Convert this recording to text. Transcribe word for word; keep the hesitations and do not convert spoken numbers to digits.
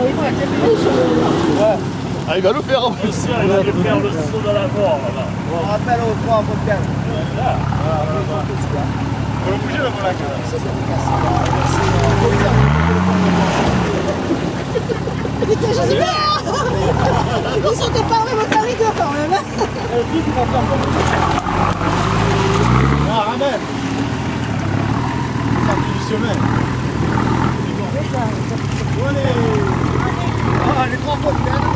Ouais. Ah, il va le faire en plus. Bien sûr, il va lui faire le saut dans la mort là-bas. On rappelle aux trois à votre gamme. Là. On va bouger la voilà. Putain, je sais pas. Ils sont pas vraiment dans les deux quand même. Le truc, il va faire comme ça. Ah, ramène. Partie du chemin. Allez. Ah, les trois fois,